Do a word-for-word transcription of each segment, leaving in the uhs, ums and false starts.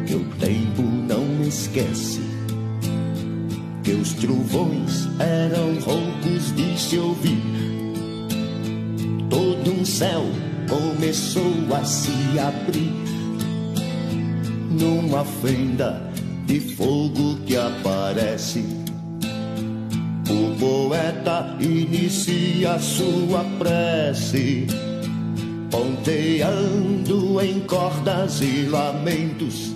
que o tempo não esquece, que os trovões eram roucos de se ouvir. Todo um céu começou a se abrir numa fenda de fogo que aparece. O poeta inicia sua prece, ponteando em cordas e lamentos,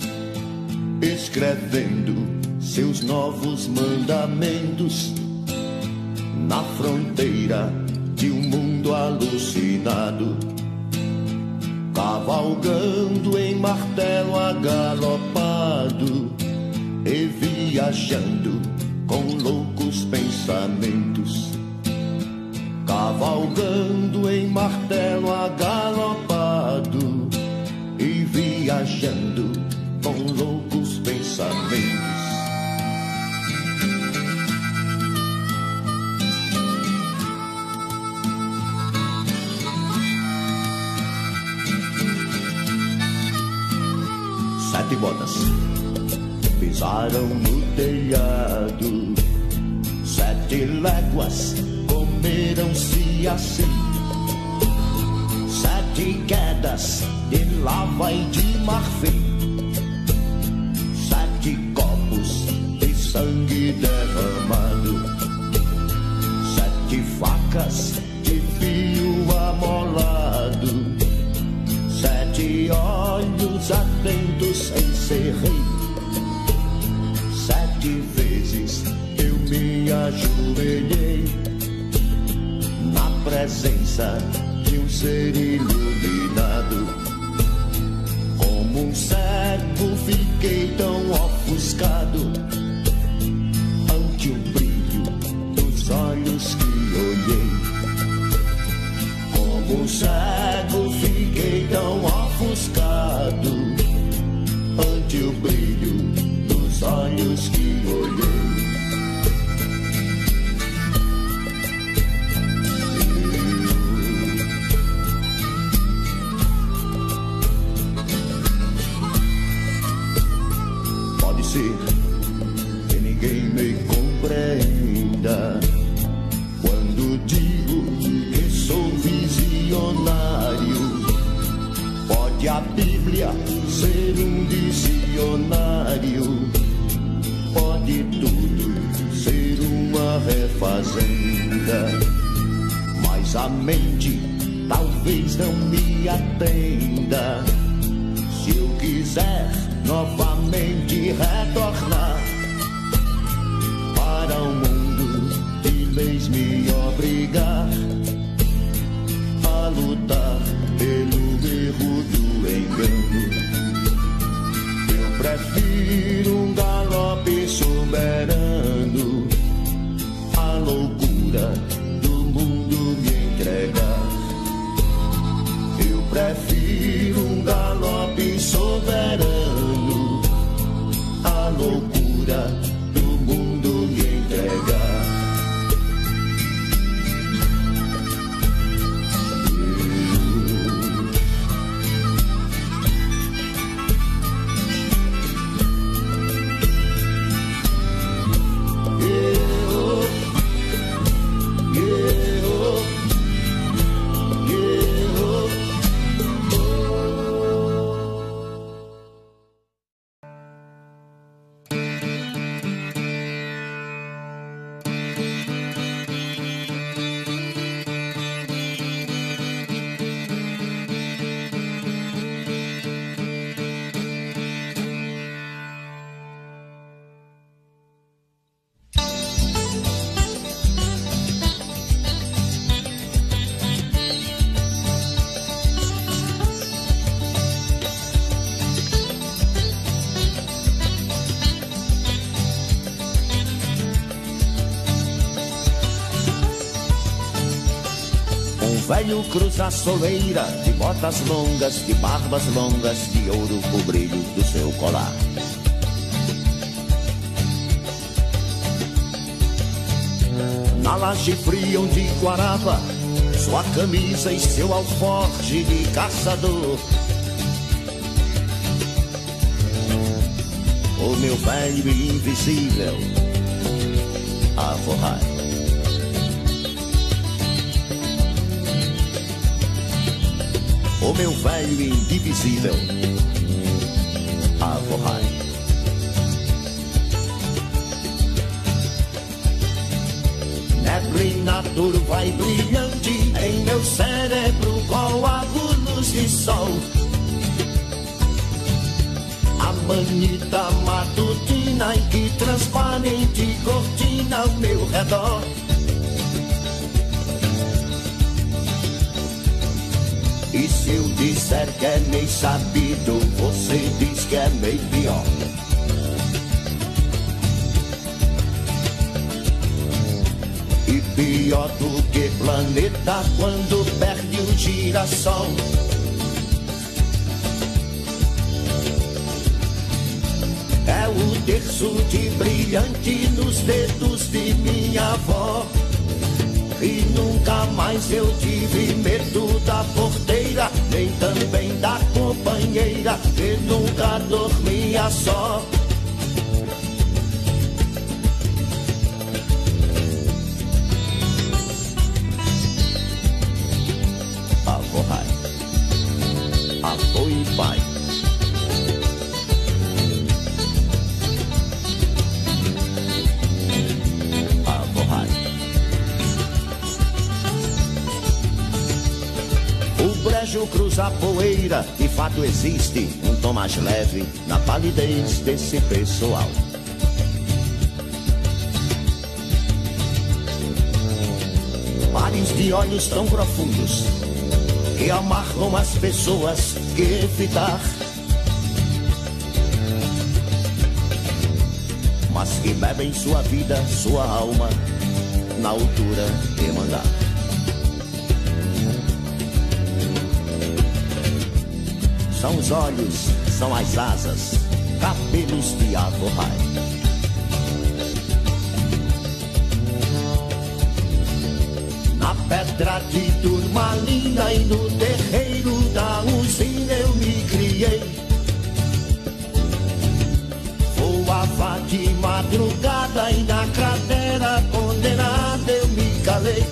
escrevendo seus novos mandamentos na fronteira de um mundo alucinado, cavalgando em martelo agalopado e viajando com loucos pensamentos, cavalgando em martelo agalopado e viajando com loucos pensamentos. Sete botas pisaram no telhado, sete léguas comeram-se assim, sete quedas de lava e de marfim, sete copos de sangue derramado, sete facas de fio amolado, sete olhos atentos encerrei. Sete vezes eu me ajoelhei na presença de um ser iluminado. Como um cego fiquei tão ofuscado ante o brilho dos olhos que olhei. Como um cego fiquei tão ofuscado ante o brilho dos olhos que olhei. Pode ser que ninguém me compreenda quando digo que sou visionário. Pode a Bíblia ser um dicionário, pode tudo ser uma refazenda, mas a mente talvez não me atenda. Se eu quiser novamente retornar para o mundo de leis, me obrigar a lutar pelo erro do engano, eu prefiro um galope soberano, a loucura do mundo me entregar. Eu prefiro um galope soberano, a loucura do mundo me entregar. Velho cruza a soleira, de botas longas, de barbas longas, de ouro o brilho do seu colar. Na laje fria onde guarava sua camisa e seu alforje de caçador, meu velho e invisível a forrar. O meu velho e indivisível a forrar. Neblina turva e brilhante em meu cérebro, coágulos de sol. A manita matutina em que transparente cortina ao meu redor. E se eu disser que é meio sabido, você diz que é meio pior. E pior do que planeta quando perde o girassol. É o terço de brilhante nos dedos de minha avó. E nunca mais eu tive medo da porteira, nem também da companheira, que nunca dormia só. Avô Rai, avô e pai. O cruza a poeira, de fato existe um tom mais leve na palidez desse pessoal. Mares de olhos tão profundos que amarram as pessoas que evitar, mas que bebem sua vida, sua alma na altura de mandar. São os olhos, são as asas, cabelos de avô Rai. Na pedra de turmalina e no terreiro da usina eu me criei. Voava de madrugada e na cratera condenada eu me calei.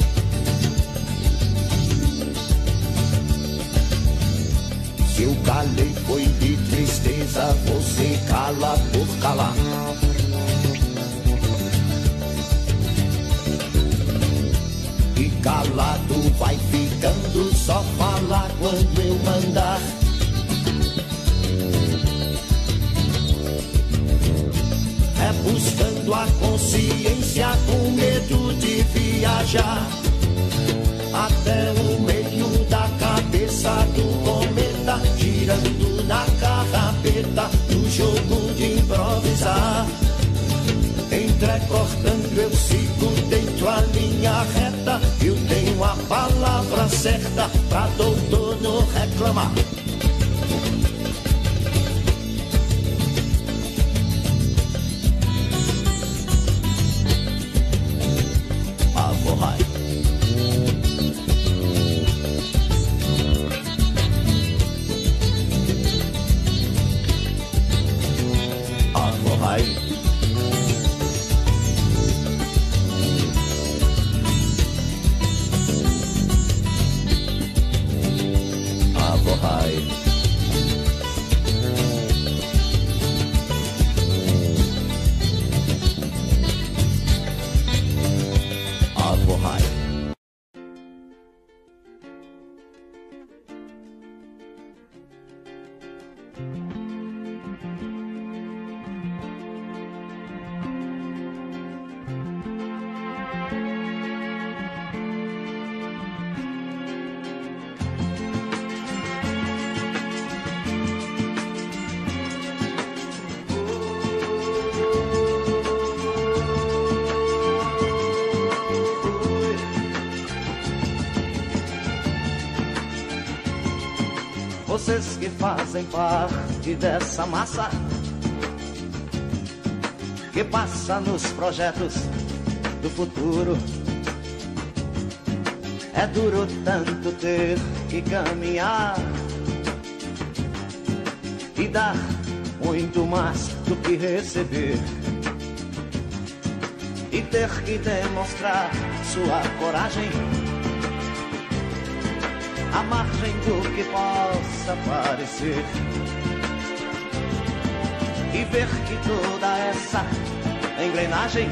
Se eu calei foi de tristeza, você cala por calar. E calado vai ficando, só falar quando eu mandar. É buscando a consciência com medo de viajar até o meio da cabeça do cometa, girando na carrapeta do jogo de improvisar. Entrecortando eu sigo dentro a linha reta, eu tenho a palavra certa pra doutor não reclamar. Avô Rai. Avô Rai. Avô Rai. Avô Rai. Vocês que fazem parte dessa massa que passa nos projetos do futuro, é duro tanto ter que caminhar e dar muito mais do que receber e ter que demonstrar sua coragem à margem do que possa parecer, e ver que toda essa engrenagem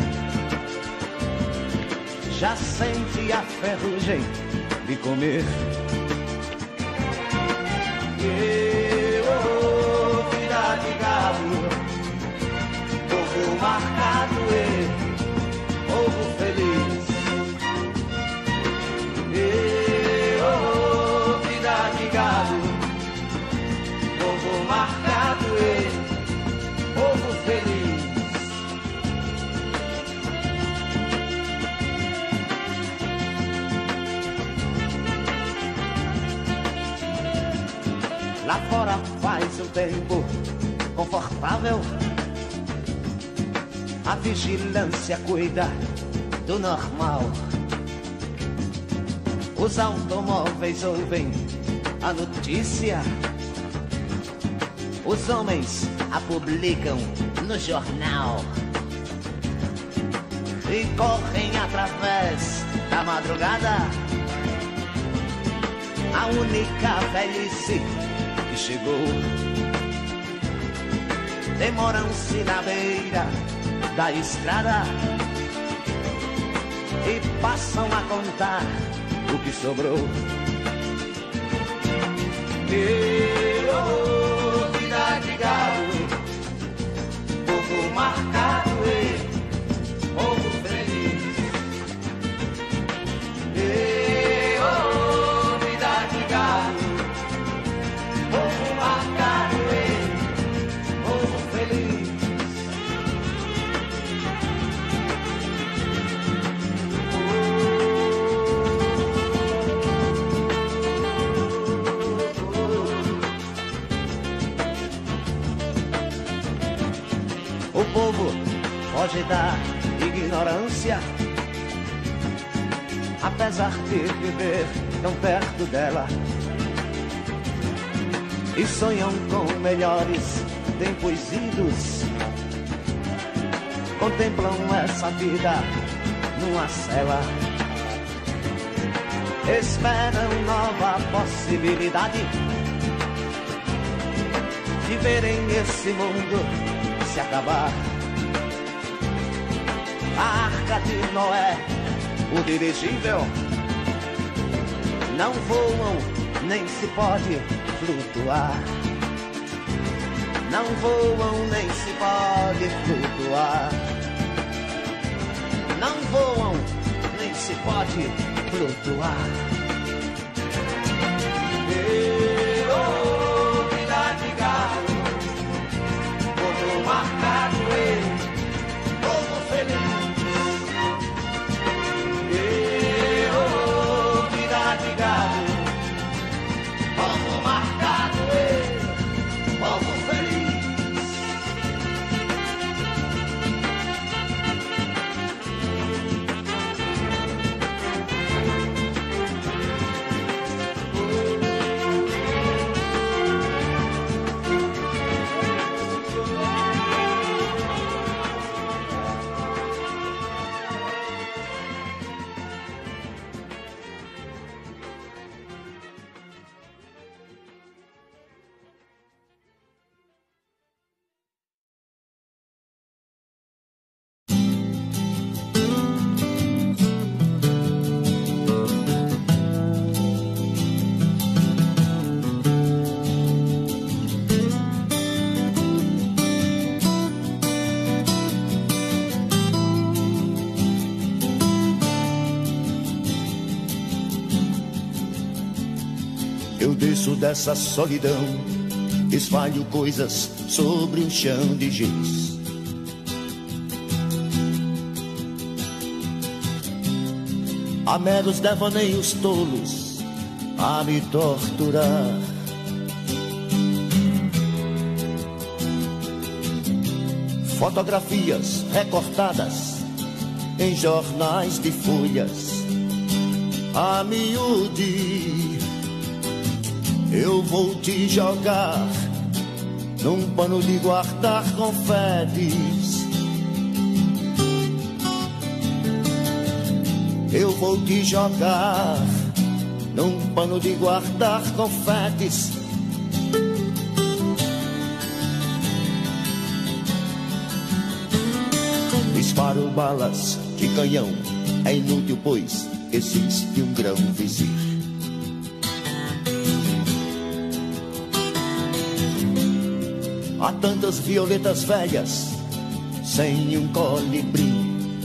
já sente a ferrugem de comer. E, oh, vida de gado, povo marcado e povo feliz. E, oh, vida de gado, povo marcado e povo feliz. Lá fora faz um tempo confortável, a vigilância cuida do normal. Os automóveis ouvem a notícia, os homens a publicam no jornal e correm através da madrugada. A única velhice que chegou, demoram-se na beira da estrada e passam a contar o que sobrou. E, oh, vida de gado, povo marcado e povo feliz. E, oh, vida de gado, povo marcado e povo feliz. O povo foge da ignorância, apesar de viver tão perto dela, e sonham com melhores tempos idos. Contemplam essa vida numa cela, esperam nova possibilidade de verem esse mundo se acabar. A arca de Noé, o dirigível, não voam nem se pode flutuar. Não voam nem se pode flutuar. Não voam nem se pode flutuar. E, oh, vida de gado, povo marcado e povo feliz. E, oh, vida de gado, povo marcado e povo feliz. Eu desço dessa solidão, espalho coisas sobre um chão de giz. Há meros devaneios tolos a me torturar. Fotografias recortadas em jornais de folhas a miúde. Eu vou te jogar num pano de guardar confetes. Eu vou te jogar num pano de guardar confetes. Disparo balas de canhão, é inútil, pois existe um grão vizir. Há tantas violetas velhas sem um colibri.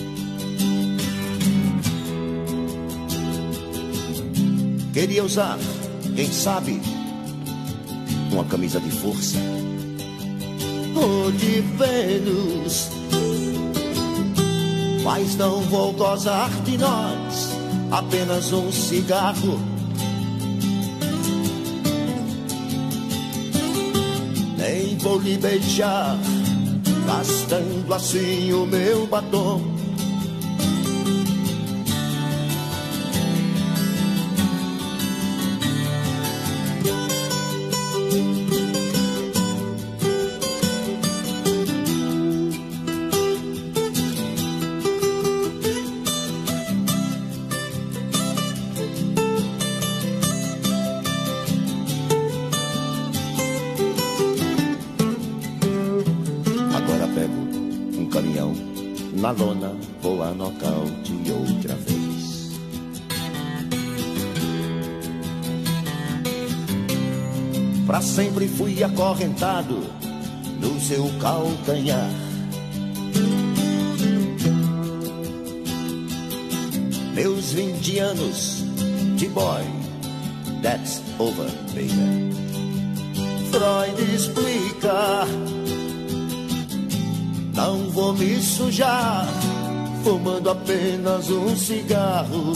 Queria usar, quem sabe, uma camisa de força ou de Vênus, mas não vou gozar de nós, apenas um cigarro. Nem vou lhe beijar, gastando assim o meu batom. Na lona vou a nocaute outra vez. Pra sempre fui acorrentado no seu calcanhar. Meus vinte anos de boy, that's over, baby. Freud explica. Não vou me sujar, fumando apenas um cigarro.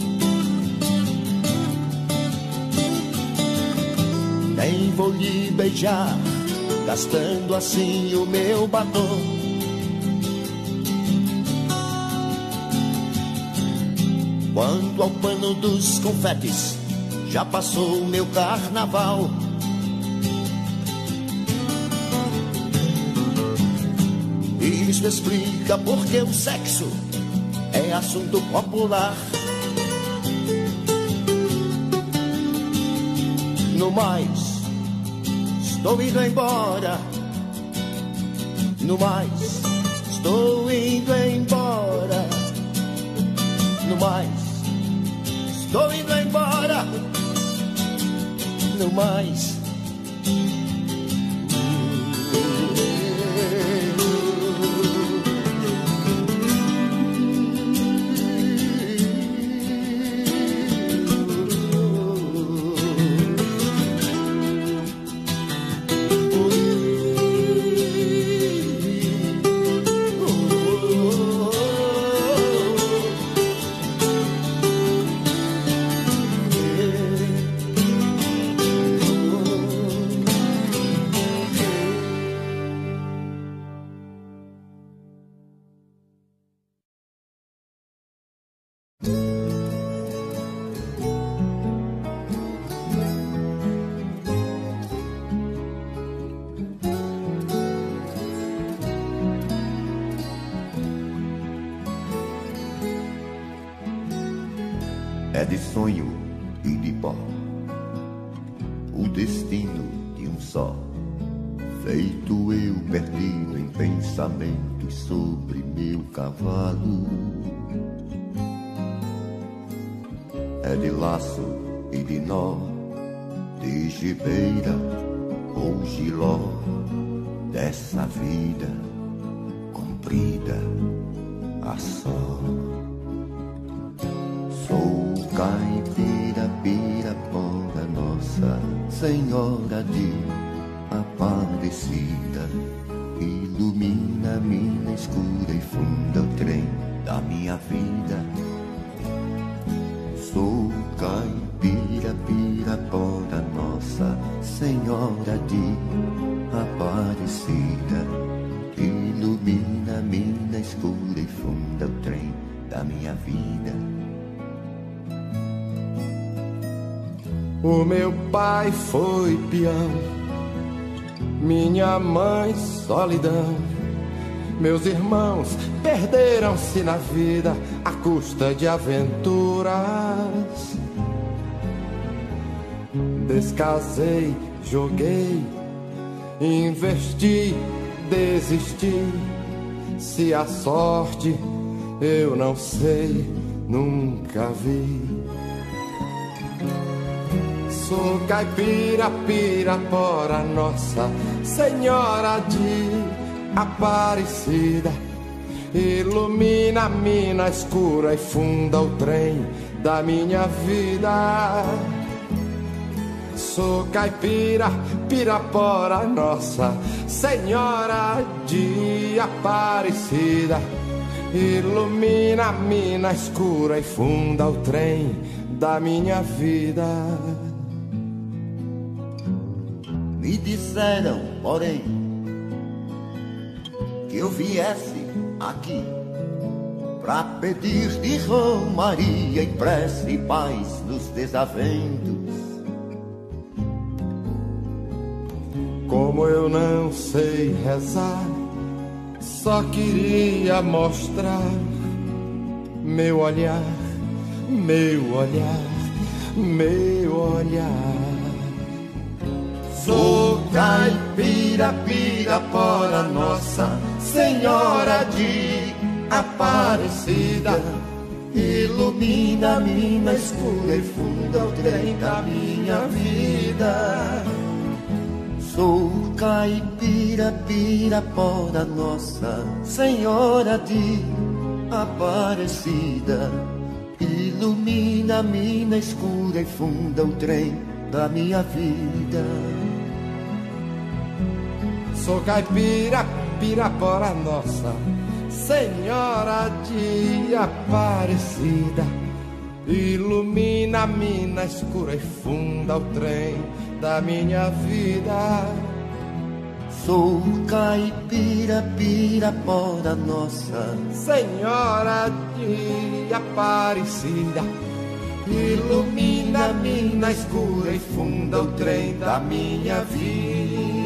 Nem vou lhe beijar, gastando assim o meu batom. Quanto ao pano dos confetes, já passou o meu carnaval. Isso explica porque o sexo é assunto popular. No mais, estou indo embora. No mais, estou indo embora. No mais, estou indo embora. No mais. É de sonho e de pó o destino de um só. Feito eu perdido em pensamentos sobre meu cavalo. É de laço e de nó, de gibeira ou giló, dessa vida comprida a só. Sou caipira, pirapora, Nossa Senhora de Aparecida. Ilumina a mina escura e funda o trem da minha vida. Sou caipira, pirapora, Nossa Senhora de Aparecida. Ilumina a mina escura e funda o trem da minha vida. O meu pai foi peão minha mãe, solidão. Meus irmãos perderam-se na vida à custa de aventuras. Descasei, joguei, investi, desisti. Se a sorte eu não sei, nunca vi. Sou caipira, pirapora, Nossa Senhora de Aparecida. Ilumina a mina escura e funda o trem da minha vida. Sou caipira, pirapora, Nossa Senhora de Aparecida. Ilumina a mina escura e funda o trem da minha vida. Me disseram, porém, que eu viesse aqui pra pedir de romaria e prece e paz nos desaventos. Como eu não sei rezar, só queria mostrar meu olhar, meu olhar, meu olhar. Sou caipira, pirapora, Nossa Senhora de Aparecida. Ilumina a mina escura e funda o trem da minha vida. Sou caipira, pirapora, Nossa Senhora de Aparecida. Ilumina a mina escura e funda o trem da minha vida. Sou caipira, pirapora, Nossa Senhora de Aparecida. Ilumina a mina escura e funda o trem da minha vida. Sou caipira, pirapora, Nossa Senhora de Aparecida. Ilumina a mina escura e funda o trem da minha vida.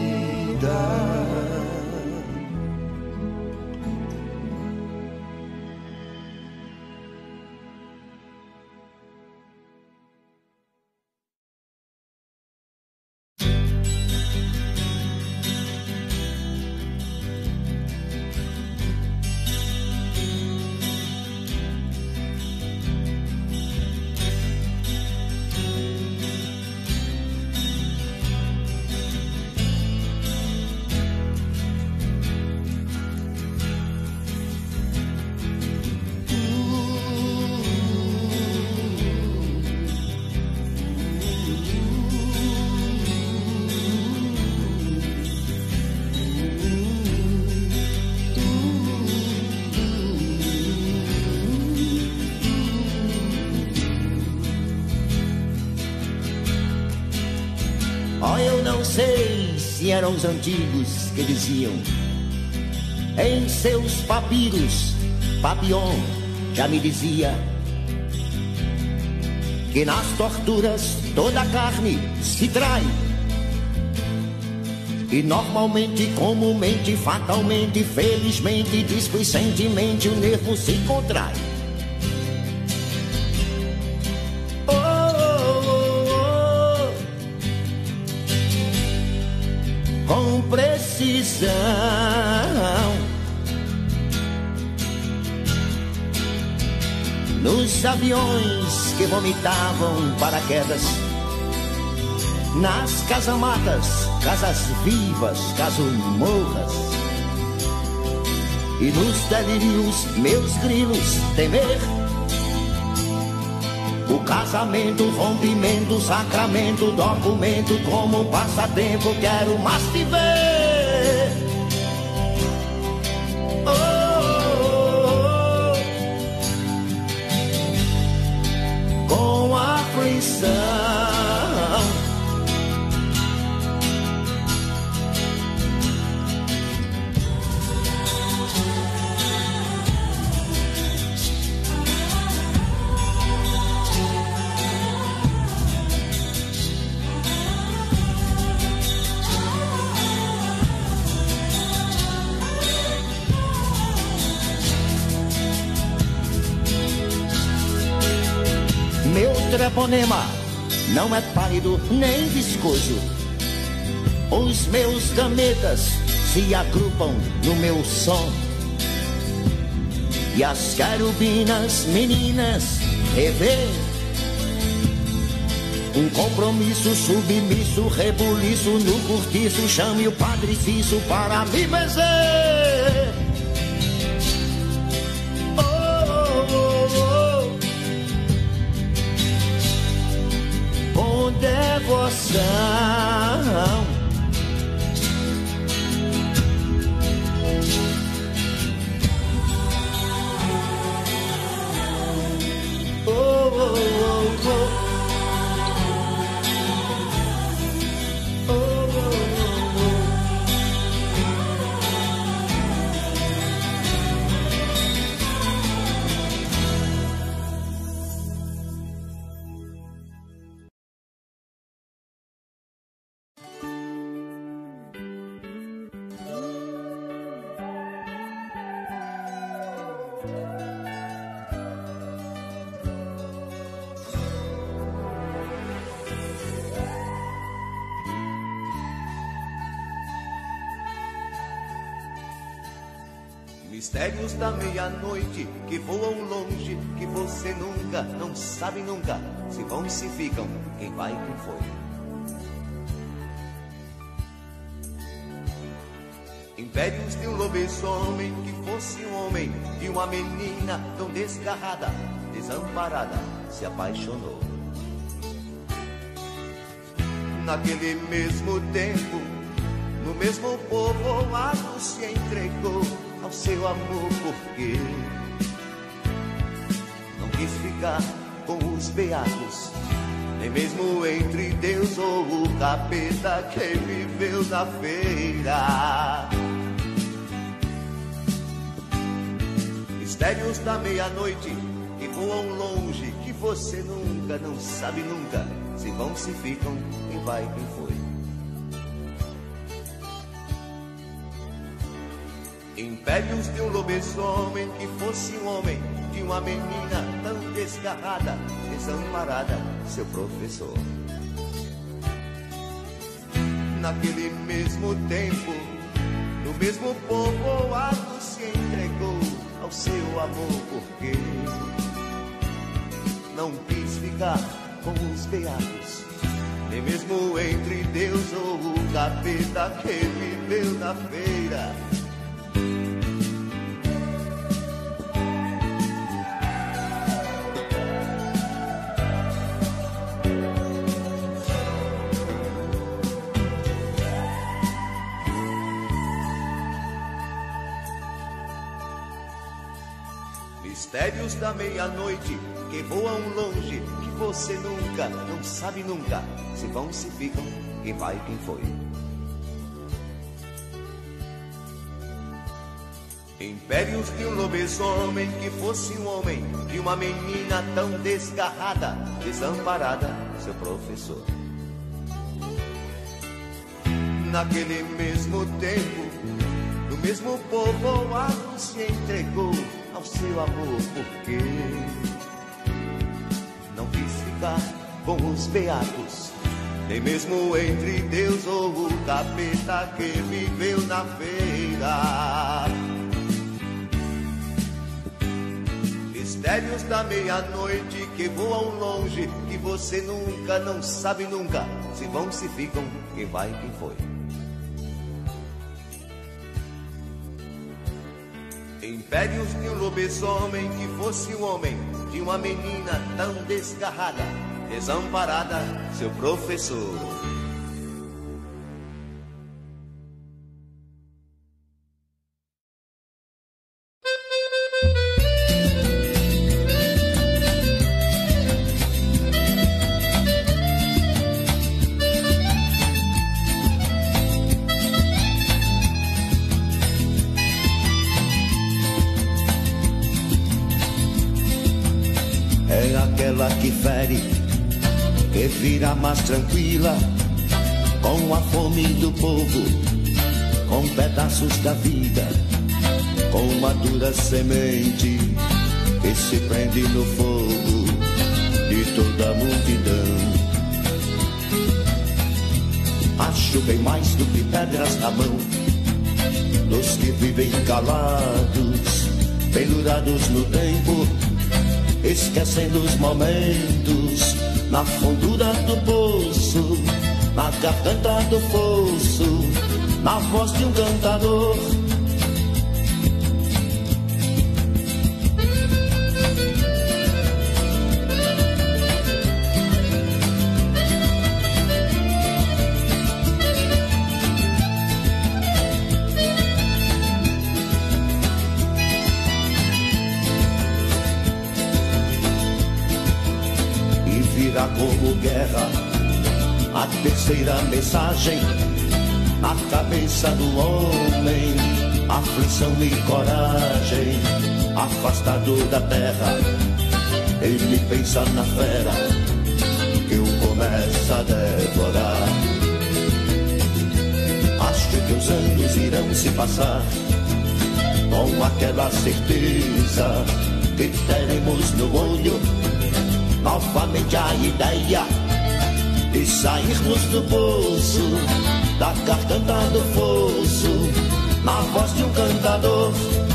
Oh, eu não sei se eram os antigos que diziam em seus papiros, Papillon já me dizia que nas torturas toda a carne se trai. E normalmente, comumente, fatalmente, felizmente, displicentemente o nervo se contrai. Com precisão, nos aviões que vomitavam paraquedas, nas casamatas, casas vivas, caso morras, e nos delírios, meus grilos, temer o casamento, rompimento, sacramento, documento, como um passatempo, quero mais te ver. Oh, oh, oh. Com aflição. treponema não é pálido nem viscoso. Os meus gametas se agrupam no meu som, e as querubinas meninas revê um compromisso submisso, rebuliço no cortiço. Chame o Padre Cício para me benzer. Oh, oh, oh. Com devoção, oh, oh, oh, oh. Mistérios da meia-noite que voam longe, que você nunca, não sabe nunca, se vão, se ficam, quem vai, quem foi. Impérios de um lobisomem que fosse um homem, de uma menina tão desgarrada, desamparada, se apaixonou. Naquele mesmo tempo, no mesmo povoado, se entregou ao seu amor, porque não quis ficar com os beatos, nem mesmo entre Deus ou o capeta que viveu na feira. Mistérios da meia-noite que voam longe, que você nunca, não sabe nunca, se vão, se ficam, quem vai, quem foi. Impérios de um lobisomem que fosse um homem, de uma menina tão desgarrada, desamparada, seu professor. Naquele mesmo tempo, no mesmo povoado, se entregou ao seu amor, porque não quis ficar com os beatos, nem mesmo entre Deus ou o capeta que viveu na feira. Mistérios da meia-noite que voam longe, que você nunca, não sabe nunca, se vão, se ficam, quem vai, quem foi. Impérios de um lobisomem que fosse um homem, de uma menina tão desgarrada, desamparada, seu professor. Naquele mesmo tempo, no mesmo povoado, se entregou ao seu amor, porque não quis ficar com os beatos, nem mesmo entre Deus ou o capeta que viveu na feira. Mistérios da meia-noite que voam longe, que você nunca, não sabe nunca, se vão, se ficam, quem vai, quem foi. Impérios de um lobisomem que fosse um homem, de uma menina tão desgarrada, desamparada, seu professor. Que fere, que vira mais tranquila, com a fome do povo, com pedaços da vida, com uma dura semente que se prende no fogo, de toda a multidão. Acho bem mais do que pedras na mão dos que vivem calados, pendurados no tempo, esquecendo os momentos, na fundura do poço, na garganta do fosso, na voz de um cantador. Como guerra, a terceira mensagem na cabeça do homem, aflição e coragem, afastado da terra, ele pensa na fera que o começa a devorar. Acho que os anos irão se passar com aquela certeza que teremos no olho novamente a ideia de sairmos do poço, da garganta do fosso, na voz de um cantador.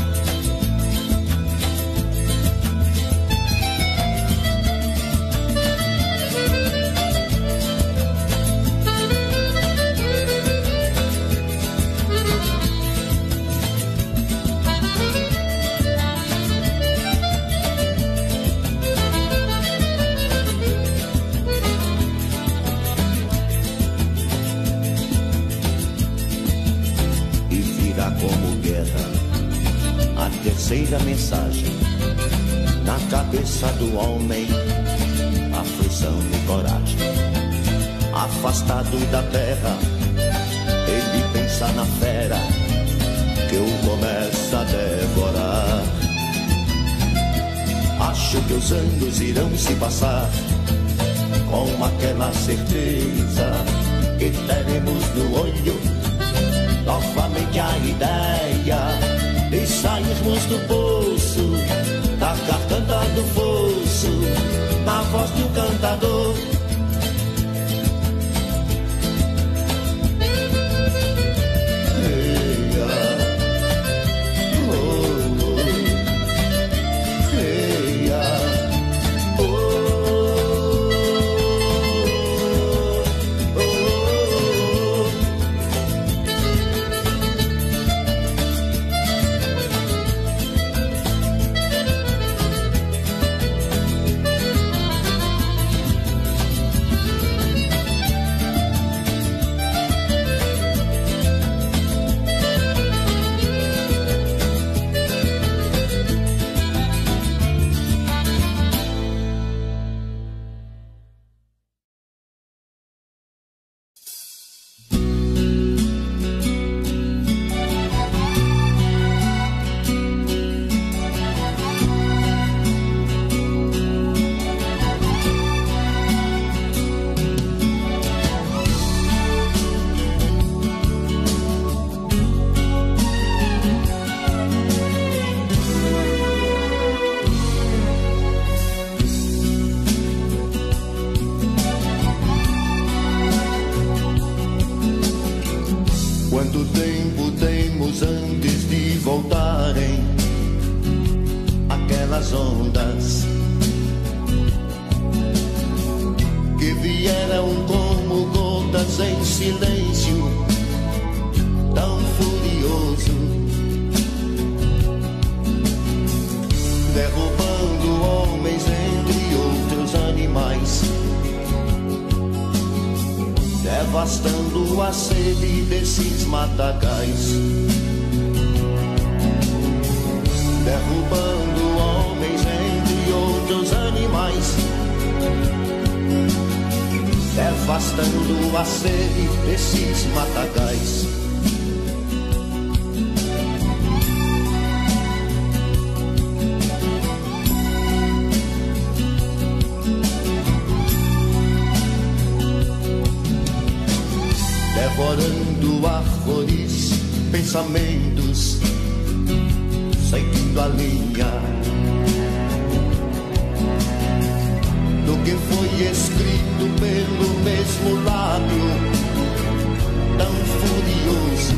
Terceira mensagem na cabeça do homem, aflição e coragem, afastado da terra, ele pensa na fera que o começa a devorar. Acho que os anos irão se passar com aquela certeza que teremos no olho novamente a ideia de sairmos do poço, da garganta do fosso, na voz de um cantador. Quanto tempo temos antes de voltarem aquelas ondas que vieram como gotas em silêncio tão furioso, derrubando homens entre outros animais, devastando a sede desses matagais, derrubando homens entre outros animais, devastando a sede desses matagais. Devorando árvores, pensamentos, seguindo a linha do que foi escrito pelo mesmo lábio tão furioso.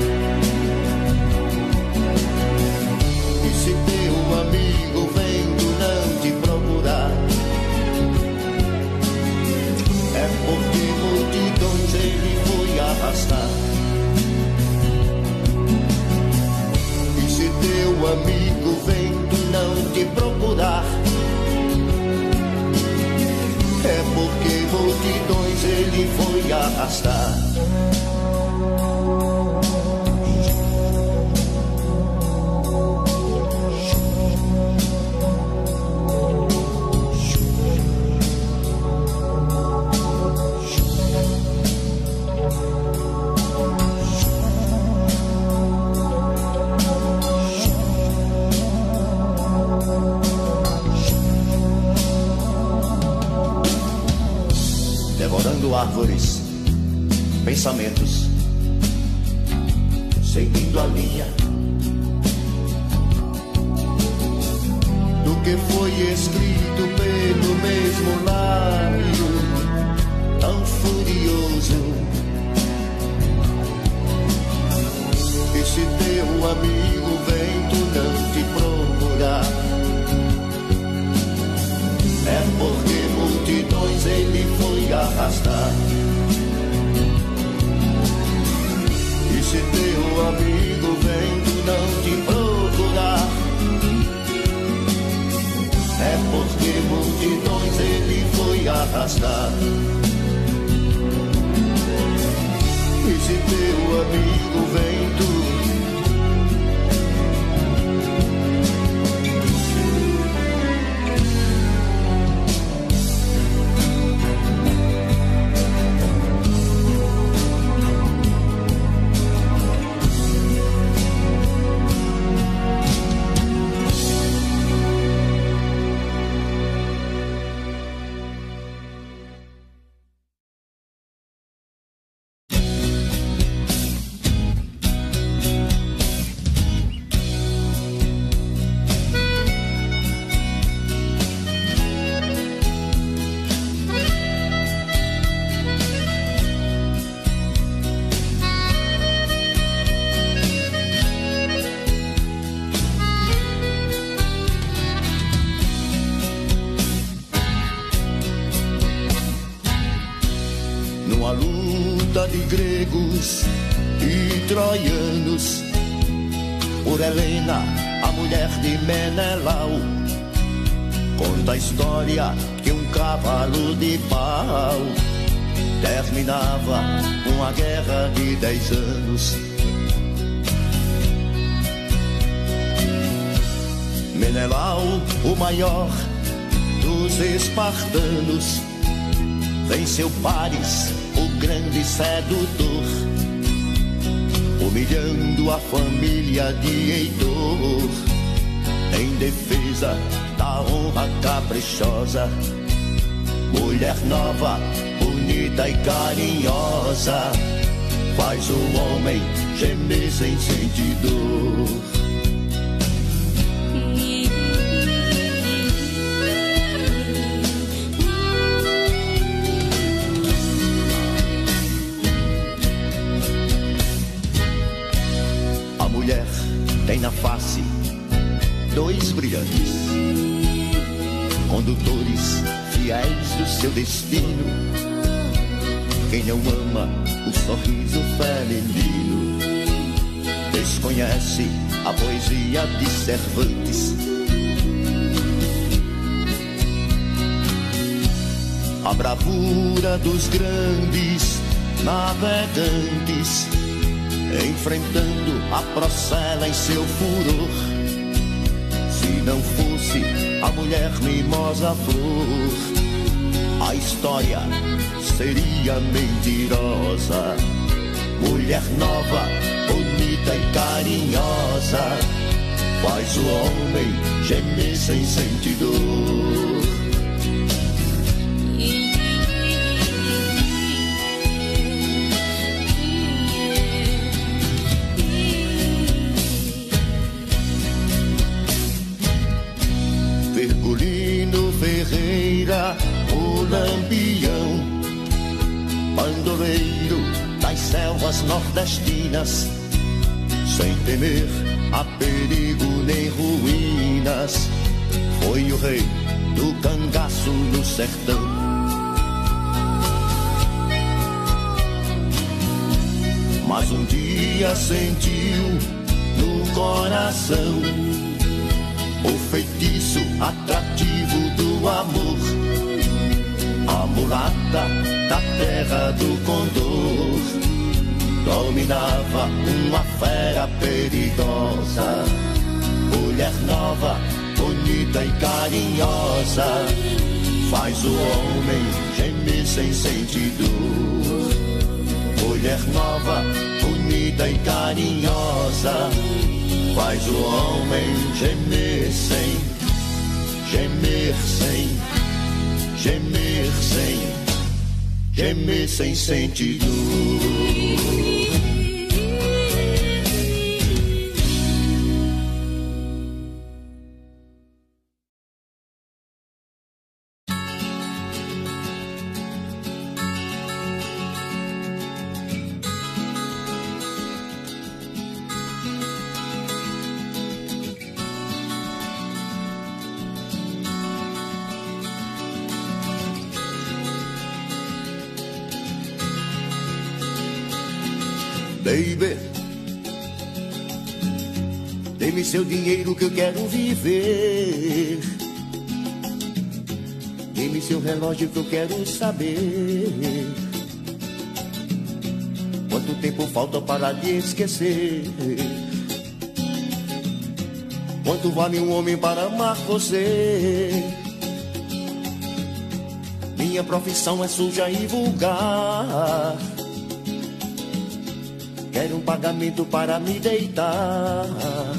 E se teu amigo vendo não te procurar, é porque multidões ele foi arrastar. E se teu amigo vendo não te procurar, é porque multidões ele foi arrastar. Devorando árvores, pensamentos, seguindo a linha do que foi escrito pelo mesmo lábio tão furioso. E se teu amigo vento não te procurar, é porque multidões ele foi arrastar. E se teu amigo vendo não te procurar, é porque multidões ele foi arrastar. E se teu amigo vento de gregos e troianos, por Helena, a mulher de Menelau, conta a história que um cavalo de pau terminava uma guerra de dez anos. Menelau, o maior dos espartanos, venceu Paris, o grande sedutor, humilhando a família de Heitor, em defesa da honra caprichosa. Mulher nova, bonita e carinhosa, faz o homem gemer sem sentir dor. Tem na face dois brilhantes condutores fiéis do seu destino. Quem não ama o sorriso feminino desconhece a poesia de Cervantes. A bravura dos grandes navegantes, enfrentando a procela em seu furor. Se não fosse a mulher mimosa flor, a história seria mentirosa. Mulher nova, bonita e carinhosa, faz o homem gemer sem sentir dor. Ferreira, selvas nordestinas, sem temer a perigo nem ruínas. Foi o rei do cangaço no sertão. Mas um dia sentiu no coração o feitiço atrativo do amor. A mulata da terra do Condor dominava uma fera perigosa. Mulher nova, bonita e carinhosa, faz o homem gemer sem sentir dor. Mulher nova, bonita e carinhosa, faz o homem gemer sem, gemer sem, gemer sem, gemer sem sentir dor. Baby, dê-me seu dinheiro que eu quero viver. Dê-me seu relógio que eu quero saber quanto tempo falta para te esquecer. Quanto vale um homem para amar você? Minha profissão é suja e vulgar. Quero um pagamento para me deitar,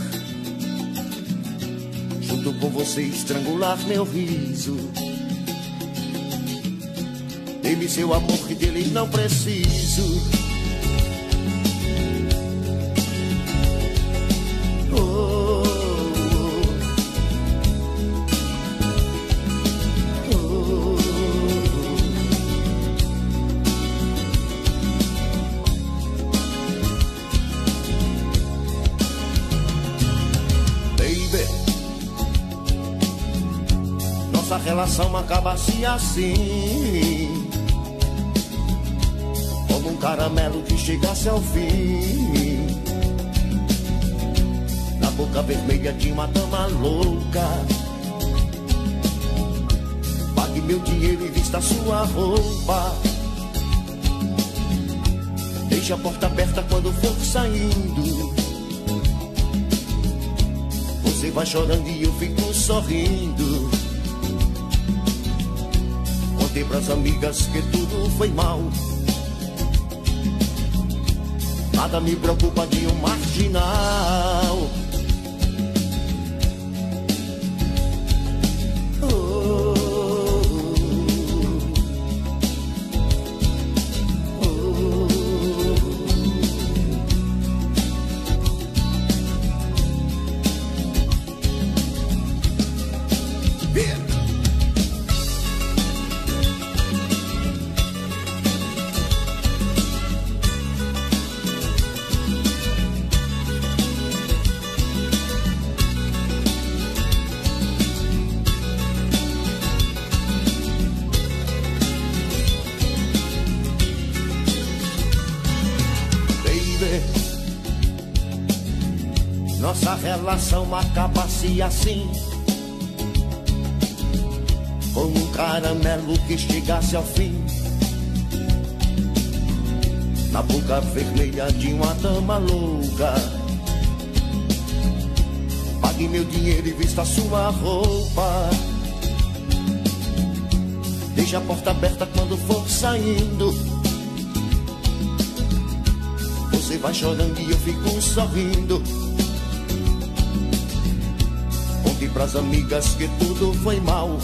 junto com você estrangular meu riso. Dê-me seu amor que dele não preciso. Oh, oh, oh. Nossa relação acaba-se assim, como um caramelo que chegasse ao fim. Na boca vermelha de uma dama louca. Pague meu dinheiro e vista sua roupa. Deixe a porta aberta quando for saindo. Você vai chorando e eu fico sorrindo. Contei pras amigas que tudo foi mal. Nada me preocupa de um marginal. Nossa relação acaba-se assim, como um caramelo que chegasse ao fim. Na boca vermelha de uma dama louca. Pague meu dinheiro e vista sua roupa. Deixe a porta aberta quando for saindo. Você vai chorando e eu fico sorrindo. Conte pras amigas que tudo foi mal.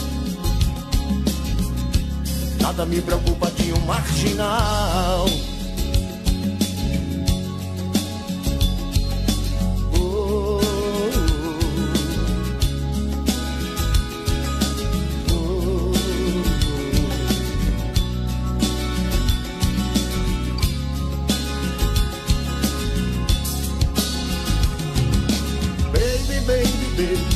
Nada me preocupa de um marginal. ver.